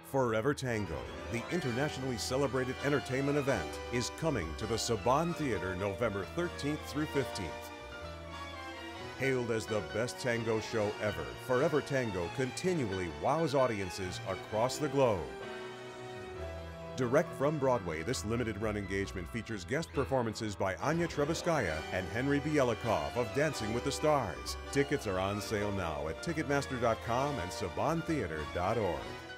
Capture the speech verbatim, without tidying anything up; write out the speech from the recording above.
Forever Tango, the internationally celebrated entertainment event, is coming to the Saban Theater November thirteenth through fifteenth. Hailed as the best tango show ever, Forever Tango continually wows audiences across the globe. Direct from Broadway, this limited-run engagement features guest performances by Anya Trebeskaya and Henry Bielikov of Dancing with the Stars. Tickets are on sale now at Ticketmaster dot com and Saban Theater dot org.